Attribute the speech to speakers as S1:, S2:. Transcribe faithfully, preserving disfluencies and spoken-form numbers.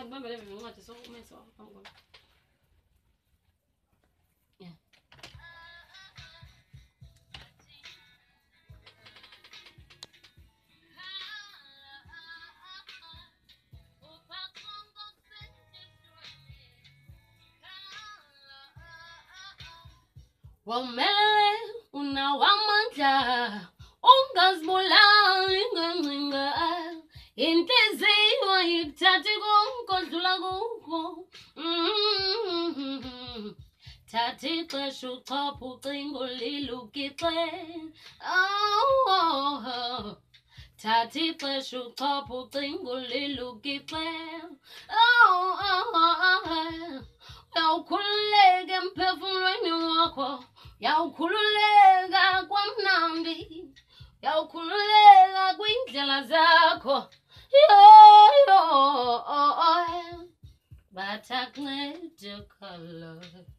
S1: ngibambe level incwadi so umenze wami. Yeah. Wamele unawamandla ungazibulali ngencinga inhliziyo ikuthatha konkodlula kukho thatha ixesha uchopha ucingo lilukixe oh thatha ixesha uchopha ucingo lilukixe oh uyawukhululeka emphefumulweni wakho uyawukhululeka kwamnandi uyawukhululeka kwindlela zakho yo yo bathi akuncede Khala.